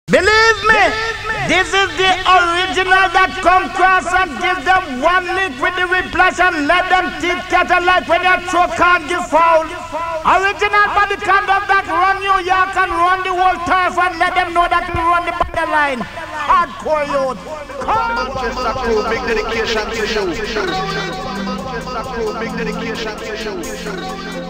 Believe me, this is the original that come cross and give them one link with the whiplash and let them teeth cattle like when your throat can't give foul. Original body conduct that run New York and run the whole turf and let them know that we run the borderline. Hardcore youth. Manchester crew, big dedication to you. Manchester crew, big dedication to you.